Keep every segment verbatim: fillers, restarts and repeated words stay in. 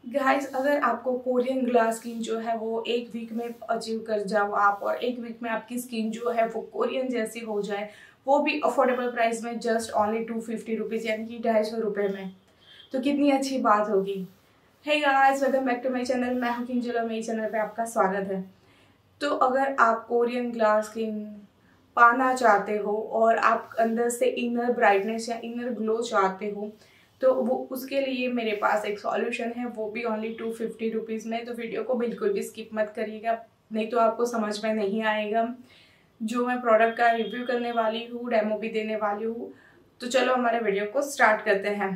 Guys, अगर आपको Korean glass skin जो है वो एक वीक में अचीव कर जाओ आप, और एक वीक में आपकी स्किन जो है वो कोरियन जैसी हो जाए, वो भी अफोर्डेबल प्राइस में, just only two fifty rupees यानी कि ढाई सौ रुपये में, तो कितनी अच्छी बात होगी। Hey guys, welcome back to my channel. मैं हूं किंजल और मेरे चैनल पे आपका स्वागत है। तो अगर आप कोरियन ग्लास स्किन पाना चाहते हो और आप अंदर से इनर ब्राइटनेस या इनर ग्लो चाहते हो, तो वो उसके लिए मेरे पास एक सॉल्यूशन है, वो भी ओनली टू फिफ्टी रुपीज़ में। तो वीडियो को बिल्कुल भी स्किप मत करिएगा, नहीं तो आपको समझ में नहीं आएगा। जो मैं प्रोडक्ट का रिव्यू करने वाली हूँ, डेमो भी देने वाली हूँ। तो चलो हमारे वीडियो को स्टार्ट करते हैं।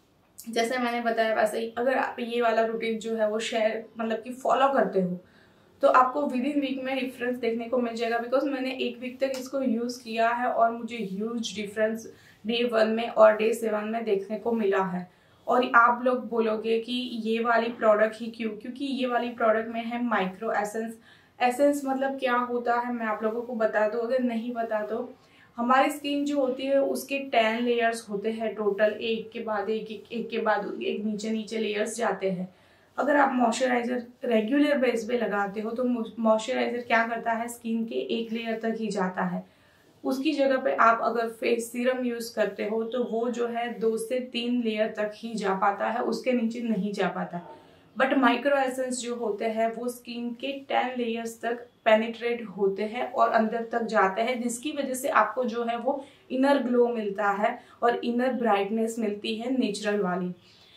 जैसे मैंने बताया वैसे ही अगर आप ये वाला रूटीन जो है वो शेयर मतलब कि फॉलो करते हो, तो आपको विद इन वीक में डिफरेंस देखने को मिल जाएगा। बिकॉज मैंने एक वीक तक इसको यूज़ किया है और मुझे ह्यूज डिफरेंस डे वन में और डे सेवन में देखने को मिला है। और आप लोग बोलोगे कि ये वाली प्रोडक्ट ही क्यों, क्योंकि ये वाली प्रोडक्ट में है माइक्रो एसेंस। एसेंस मतलब क्या होता है मैं आप लोगों को बता दूँ, अगर नहीं बता तो हमारी स्किन जो होती है उसके टेन लेयर्स होते हैं टोटल, एक के बाद एक एक, एक के बाद एक नीचे नीचे लेयर्स जाते हैं। अगर आप मॉइस्चराइजर रेगुलर बेस पे लगाते हो तो मॉइस्चराइजर क्या करता है, स्किन के एक लेयर तक ही जाता है। उसकी जगह पे आप अगर फेस सीरम यूज करते हो तो वो जो है दो से तीन लेयर तक ही जा पाता है, उसके नीचे नहीं जा पाता। बट माइक्रो एसेंस जो होते हैं वो स्किन के टेन लेयर्स तक पेनिट्रेट होते हैं और अंदर तक जाते हैं, जिसकी वजह से आपको जो है वो इनर ग्लो मिलता है और इनर ब्राइटनेस मिलती है नेचुरल वाली।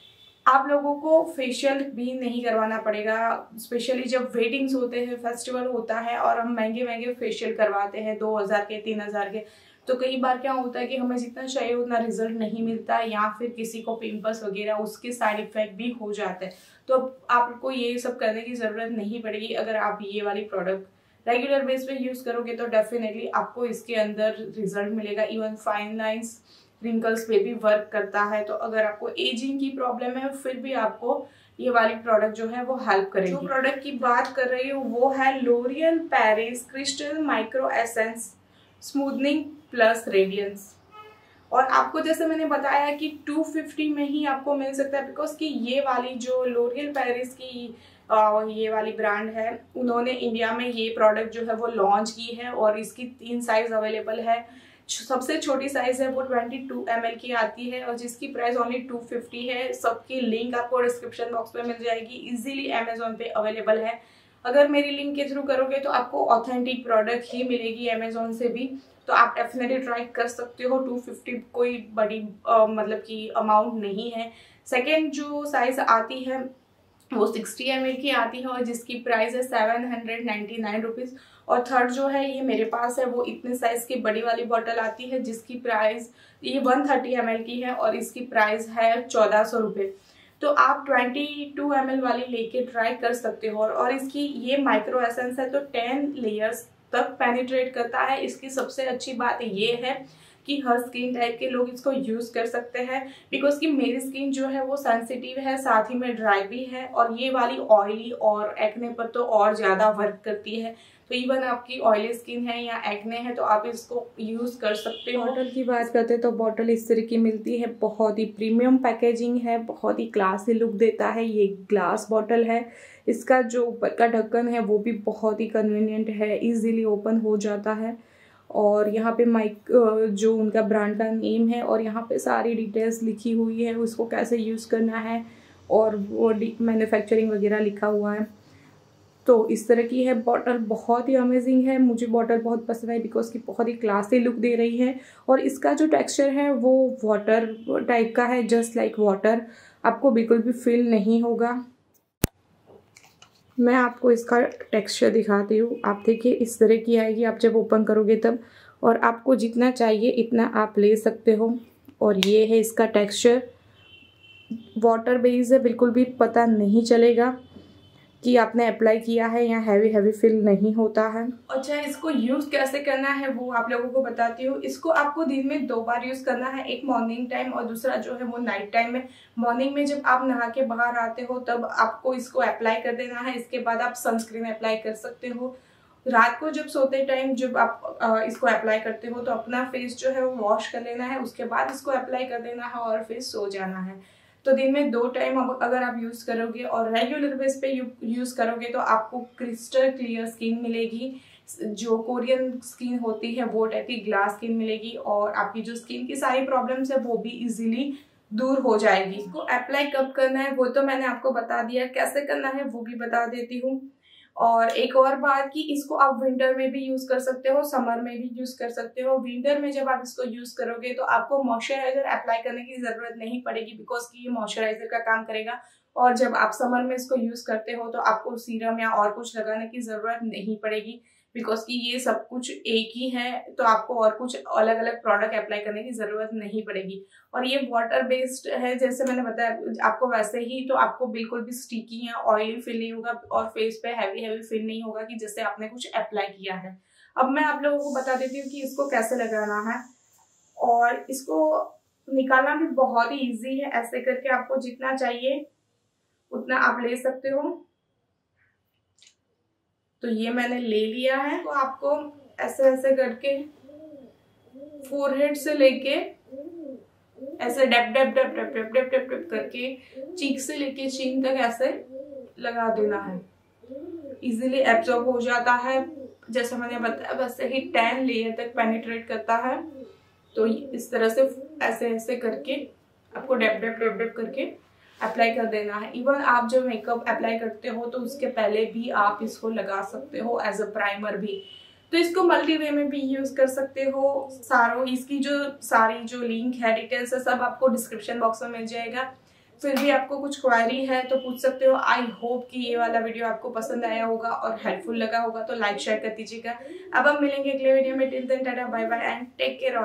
आप लोगों को फेशियल भी नहीं करवाना पड़ेगा, स्पेशली जब वेडिंग्स होते हैं, फेस्टिवल होता है और हम महंगे महंगे फेशियल करवाते हैं दो हज़ार के तीन हज़ार के। तो कई बार क्या होता है कि हमें जितना चाहिए उतना रिजल्ट नहीं मिलता है, या फिर किसी को पिंपल्स वगैरह उसके साइड इफेक्ट भी हो जाते हैं। तो आपको ये सब करने की ज़रूरत नहीं पड़ेगी। अगर आप ये वाली प्रोडक्ट रेगुलर बेस पे यूज़ करोगे तो डेफिनेटली आपको इसके अंदर रिजल्ट मिलेगा। इवन फाइन लाइन्स, रिंकल्स पे भी वर्क करता है। तो अगर आपको एजिंग की प्रॉब्लम है फिर भी आपको ये वाली प्रोडक्ट जो है वो हेल्प करेगी। जो प्रोडक्ट की बात कर रही हूँ वो है L'Oreal Paris crystal micro essence smoothening plus radiance. और आपको जैसे मैंने बताया कि टू फिफ्टी में ही आपको मिल सकता है, बिकॉज कि ये वाली जो लोरियल पेरिस की आ, ये वाली ब्रांड है, उन्होंने इंडिया में ये प्रोडक्ट जो है वो लॉन्च की है और इसकी तीन साइज अवेलेबल है। सबसे छोटी साइज है वो बाईस एम एल की आती है और जिसकी प्राइस ओनली टू फिफ्टी है। सबकी लिंक आपको डिस्क्रिप्शन बॉक्स में मिल जाएगी, इजीली अमेजोन पे अवेलेबल है। अगर मेरी लिंक के थ्रू करोगे तो आपको ऑथेंटिक प्रोडक्ट ही मिलेगी अमेजोन से भी, तो आप डेफिनेटली ट्राई कर सकते हो। टू फिफ्टी कोई बड़ी आ, मतलब की अमाउंट नहीं है। सेकेंड जो साइज आती है वो सिक्सटी एम एल की आती है और जिसकी प्राइस है seven hundred ninety nine rupees. और थर्ड जो है ये मेरे पास है, वो इतने साइज की बड़ी वाली बॉटल आती है जिसकी प्राइस ये वन थर्टी एम एल की है और इसकी प्राइस है चौदह सौ रुपये। तो आप ट्वेंटी टू एम एल वाली लेके ट्राई कर सकते हो। और इसकी ये माइक्रो एसेंस है तो टेन लेयर्स तक पेनिट्रेट करता है। इसकी सबसे अच्छी बात ये है कि हर स्किन टाइप के लोग इसको यूज़ कर सकते हैं, बिकॉज कि मेरी स्किन जो है वो सेंसिटिव है, साथ ही में ड्राई भी है, और ये वाली ऑयली और एक्ने पर तो और ज़्यादा वर्क करती है। तो इवन आपकी ऑयली स्किन है या एक्ने है तो आप इसको यूज़ कर सकते हो। बॉटल की बात करते हैं तो बॉटल इस तरह की मिलती है, बहुत ही प्रीमियम पैकेजिंग है, बहुत ही क्लासी लुक देता है। ये ग्लास बॉटल है, इसका जो ऊपर का ढक्कन है वो भी बहुत ही कन्वीनियंट है, इजीली ओपन हो जाता है। और यहाँ पे माइक जो उनका ब्रांड का नेम है और यहाँ पे सारी डिटेल्स लिखी हुई है, उसको कैसे यूज़ करना है और वो मैन्युफैक्चरिंग वगैरह लिखा हुआ है। तो इस तरह की है बॉटल, बहुत ही अमेजिंग है। मुझे बॉटल बहुत पसंद आई बिकॉज की बहुत ही क्लासी लुक दे रही है। और इसका जो टेक्सचर है वो वाटर टाइप का है, जस्ट लाइक वाटर, आपको बिल्कुल भी फील नहीं होगा। मैं आपको इसका टेक्सचर दिखाती हूँ, आप देखिए इस तरह की आएगी आप जब ओपन करोगे तब, और आपको जितना चाहिए इतना आप ले सकते हो। और ये है इसका टेक्सचर, वाटर बेस्ड है, बिल्कुल भी पता नहीं चलेगा कि आपने अप्लाई किया है या हैवी हैवी फील नहीं होता है। अच्छा, इसको यूज़ कैसे करना है वो आप लोगों को बताती हूँ। इसको आपको दिन में दो बार यूज़ करना है, एक मॉर्निंग टाइम और दूसरा जो है वो नाइट टाइम में। मॉर्निंग में जब आप नहा के बाहर आते हो तब आपको इसको अप्लाई कर देना है, इसके बाद आप सनस्क्रीन अप्लाई कर सकते हो। रात को जब सोते टाइम जब आप इसको अप्लाई करते हो तो अपना फेस जो है वो वॉश कर लेना है, उसके बाद इसको अप्लाई कर देना है और फिर सो जाना है। तो दिन में दो टाइम अगर आप यूज़ करोगे और रेगुलर बेस पे यूज़ करोगे तो आपको क्रिस्टल क्लियर स्किन मिलेगी। जो कोरियन स्किन होती है वो टाइप की ग्लास स्किन मिलेगी और आपकी जो स्किन की सारी प्रॉब्लम्स है वो भी इजीली दूर हो जाएगी। इसको अप्लाई कब करना है वो तो मैंने आपको बता दिया, कैसे करना है वो भी बता देती हूँ। और एक और बात कि इसको आप विंटर में भी यूज कर सकते हो, समर में भी यूज कर सकते हो। विंटर में जब आप इसको यूज करोगे तो आपको मॉइस्चराइजर अप्लाई करने की जरूरत नहीं पड़ेगी, बिकॉज कि ये मॉइस्चराइजर का काम करेगा। और जब आप समर में इसको यूज करते हो तो आपको सीरम या और कुछ लगाने की जरूरत नहीं पड़ेगी, बिकॉज कि ये सब कुछ एक ही है, तो आपको और कुछ अलग अलग प्रोडक्ट अप्लाई करने की जरूरत नहीं पड़ेगी। और ये वाटर बेस्ड है जैसे मैंने बताया आपको, वैसे ही तो आपको बिल्कुल भी स्टिकी या ऑयली फील नहीं होगा और फेस पे हैवी हैवी फील नहीं होगा कि जैसे आपने कुछ अप्लाई किया है। अब मैं आप लोगों को बता देती हूँ कि इसको कैसे लगाना है, और इसको निकालना भी बहुत ही ईजी है। ऐसे करके आपको जितना चाहिए उतना आप ले सकते हो। तो ये मैंने ले लिया है। तो आपको ऐसे ऐसे करके फोरहेड से लेके ऐसे dab dab dab dab dab dab dab dab करके चीक से लेके चीन तक ऐसे लगा देना है। इजीली एब्जॉर्ब हो जाता है, जैसे मैंने बताया वैसे ही टेन लेयर तक पेनिट्रेट करता है। तो इस तरह से ऐसे ऐसे करके आपको डैप डैप डैप डैप करके अप्लाई कर देना है। इवन आप जब मेकअप अप्लाई करते हो तो उसके पहले भी आप इसको लगा सकते हो एज अ प्राइमर भी। तो इसको मल्टी वे में भी यूज कर सकते हो। सारों इसकी जो सारी जो लिंक है, डिटेल्स है, सब आपको डिस्क्रिप्शन बॉक्स में मिल जाएगा। फिर भी आपको कुछ क्वेरी है तो पूछ सकते हो। आई होप कि ये वाला वीडियो आपको पसंद आया होगा और हेल्पफुल लगा होगा, तो लाइक शेयर कर दीजिएगा। अब हम मिलेंगे अगले वीडियो में। Till then tata bye bye and take care.